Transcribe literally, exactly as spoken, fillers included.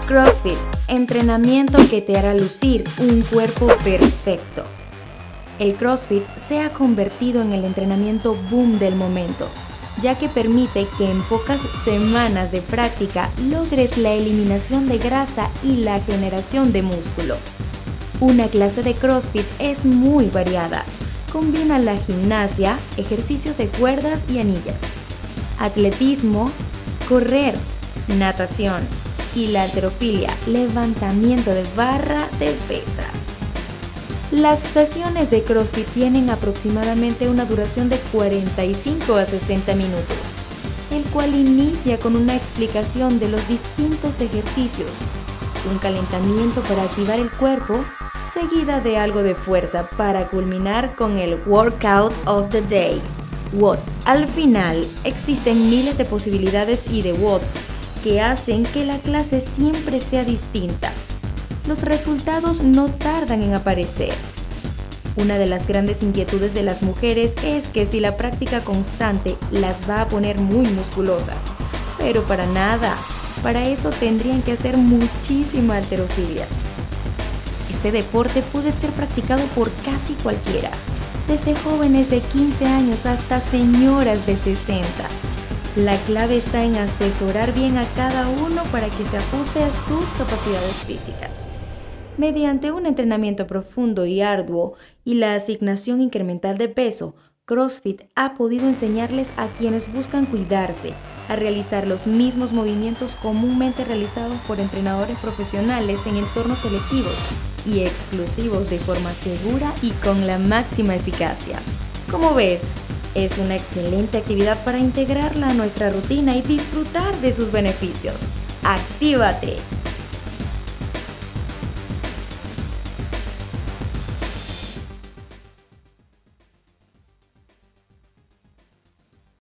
CrossFit, entrenamiento que te hará lucir un cuerpo perfecto. El CrossFit se ha convertido en el entrenamiento boom del momento, ya que permite que en pocas semanas de práctica logres la eliminación de grasa y la generación de músculo. Una clase de CrossFit es muy variada. Combina la gimnasia, ejercicios de cuerdas y anillas, atletismo, correr, natación y la halterofilia, levantamiento de barra de pesas. Las sesiones de CrossFit tienen aproximadamente una duración de cuarenta y cinco a sesenta minutos, el cual inicia con una explicación de los distintos ejercicios, un calentamiento para activar el cuerpo, seguida de algo de fuerza para culminar con el Workout of the Day, W O D. Al final, existen miles de posibilidades y de W O Ds que hacen que la clase siempre sea distinta. Los resultados no tardan en aparecer. Una de las grandes inquietudes de las mujeres es que si la práctica constante las va a poner muy musculosas, pero para nada. Para eso tendrían que hacer muchísima halterofilia. Este deporte puede ser practicado por casi cualquiera, desde jóvenes de quince años hasta señoras de sesenta. La clave está en asesorar bien a cada uno para que se ajuste a sus capacidades físicas. Mediante un entrenamiento profundo y arduo y la asignación incremental de peso, CrossFit ha podido enseñarles a quienes buscan cuidarse a realizar los mismos movimientos comúnmente realizados por entrenadores profesionales en entornos selectivos y exclusivos de forma segura y con la máxima eficacia. Como ves, es una excelente actividad para integrarla a nuestra rutina y disfrutar de sus beneficios. ¡Actívate!